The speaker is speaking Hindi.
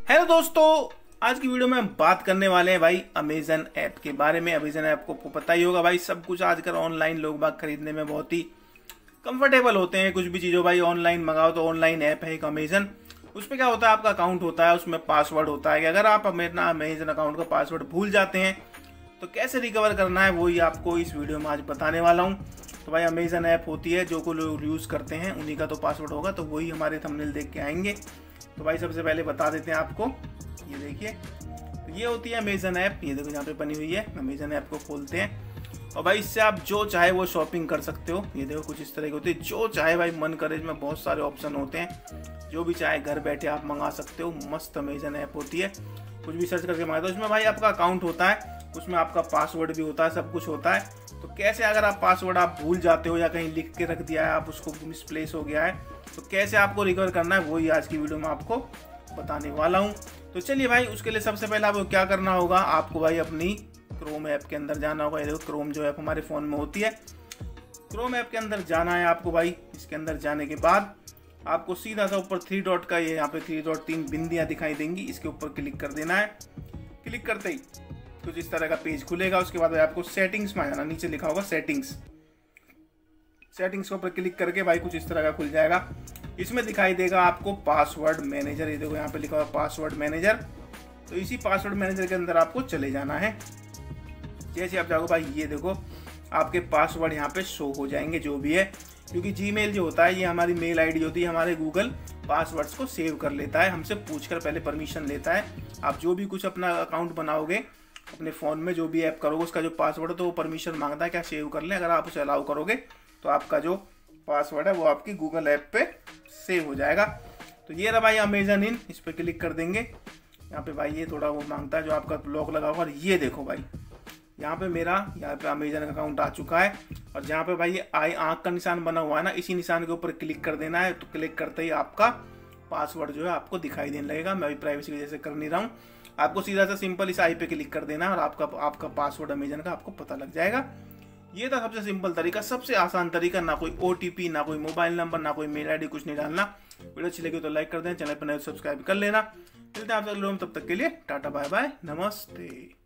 हेलो दोस्तों, आज की वीडियो में हम बात करने वाले हैं भाई अमेजन ऐप के बारे में। अमेजन ऐप को पता ही होगा भाई, सब कुछ आजकल ऑनलाइन लोग बाग खरीदने में बहुत ही कंफर्टेबल होते हैं। कुछ भी चीज़ों भाई ऑनलाइन मंगाओ तो ऑनलाइन ऐप है एक अमेजन। उसमें क्या होता है, आपका अकाउंट होता है, उसमें पासवर्ड होता है कि अगर आप अपना अमेजन अकाउंट का पासवर्ड भूल जाते हैं तो कैसे रिकवर करना है वही आपको इस वीडियो में आज बताने वाला हूँ। तो भाई अमेजन ऐप होती है, जो को लोग यूज़ करते हैं उन्हीं का तो पासवर्ड होगा, तो वही हमारे थंबनेल देख के आएंगे। तो भाई सबसे पहले बता देते हैं आपको, ये देखिए, तो ये होती है अमेजन ऐप। ये देखो यहाँ पे बनी हुई है। अमेजन ऐप को खोलते हैं और भाई इससे आप जो चाहे वो शॉपिंग कर सकते हो। ये देखो कुछ इस तरह की होती है, जो चाहे भाई मन करे। इसमें बहुत सारे ऑप्शन होते हैं, जो भी चाहे घर बैठे आप मंगा सकते हो। मस्त अमेजन ऐप होती है, कुछ भी सर्च करके मंगाते हो। इसमें भाई आपका अकाउंट होता है, उसमें आपका पासवर्ड भी होता है, सब कुछ होता है। तो कैसे अगर आप पासवर्ड आप भूल जाते हो या कहीं लिख के रख दिया है, आप उसको मिसप्लेस हो गया है, तो कैसे आपको रिकवर करना है वही आज की वीडियो में आपको बताने वाला हूँ। तो चलिए भाई, उसके लिए सबसे पहले आपको क्या करना होगा, आपको भाई अपनी क्रोम ऐप के अंदर जाना होगा। ये देखो क्रोम जो ऐप हमारे फ़ोन में होती है, क्रोम ऐप के अंदर जाना है आपको भाई। इसके अंदर जाने के बाद आपको सीधा सा ऊपर 3 डॉट का, ये यहाँ पे 3 डॉट 3 बिंदियाँ दिखाई देंगी, इसके ऊपर क्लिक कर देना है। क्लिक करते ही कुछ इस तरह का पेज खुलेगा। उसके बाद आपको सेटिंग्स में आ जाना, नीचे लिखा होगा सेटिंग्स। सेटिंग्स के ऊपर क्लिक करके भाई कुछ इस तरह का खुल जाएगा। इसमें दिखाई देगा आपको पासवर्ड मैनेजर। ये देखो यहाँ पे लिखा हुआ पासवर्ड मैनेजर। तो इसी पासवर्ड मैनेजर के अंदर आपको चले जाना है। जैसे आप जाओगे भाई, ये देखो आपके पासवर्ड यहाँ पे शो हो जाएंगे जो भी है, क्योंकि जीमेल जो होता है ये हमारी मेल आईडी होती है, हमारे गूगल पासवर्ड्स को सेव कर लेता है, हमसे पूछकर पहले परमिशन लेता है। आप जो भी कुछ अपना अकाउंट बनाओगे अपने फ़ोन में, जो भी ऐप करोगे, उसका जो पासवर्ड है तो वो परमिशन मांगता है क्या सेव कर लें। अगर आप उसे अलाउ करोगे तो आपका जो पासवर्ड है वो आपकी गूगल ऐप पे सेव हो जाएगा। तो ये रहा भाई अमेजन इन, इस पर क्लिक कर देंगे। यहाँ पे भाई ये थोड़ा वो मांगता है जो आपका लॉक लगा होगा। और ये देखो भाई, यहाँ पे मेरा यहाँ पे अमेजन अकाउंट आ चुका है। और जहाँ पे भाई ये आँख का निशान बना हुआ है ना, इसी निशान के ऊपर क्लिक कर देना है। तो क्लिक करते ही आपका पासवर्ड जो है आपको दिखाई देने लगेगा। मैं भी प्राइवेसी की वजह से कर नहीं रहा हूँ। आपको सीधा सा सिंपल इस आई पे क्लिक कर देना है और आपका पासवर्ड अमेजन का आपको पता लग जाएगा। ये था सबसे सिंपल तरीका, सबसे आसान तरीका। ना कोई OTP, ना कोई मोबाइल नंबर, ना कोई मेल आईडी, कुछ नहीं डालना। वीडियो अच्छी लगी तो लाइक कर दें, चैनल पर नए सब्सक्राइब कर लेना। मिलते हैं आपसे अगले वीडियो में, तब तक के लिए टाटा बाय बाय, नमस्ते।